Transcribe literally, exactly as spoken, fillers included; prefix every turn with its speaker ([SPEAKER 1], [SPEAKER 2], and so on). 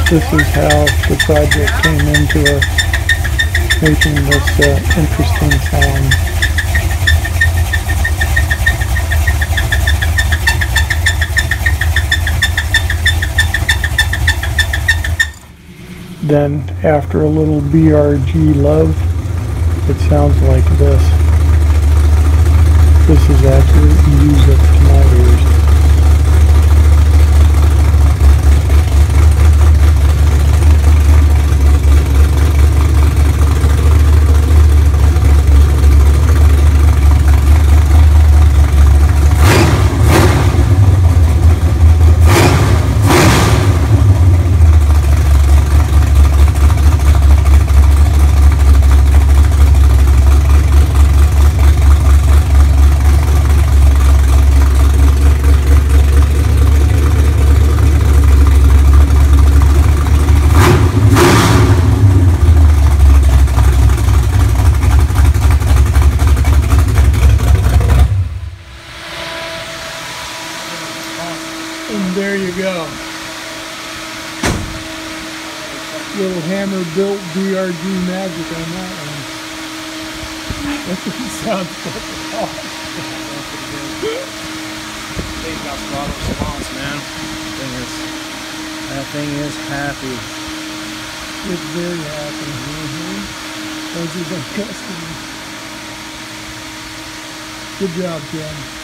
[SPEAKER 1] this is how the project came into us, making this uh, interesting sound. Then after a little B R G love, it sounds like this. This is accurate music to my ears. And there you go. Little hammer built B R G magic on that one. That sounds fucking awesome.
[SPEAKER 2] Thing got throttle response, man. Thing is, that thing is happy.
[SPEAKER 1] It's very happy. Mm-hmm. Those are the customers. Good job, Ken.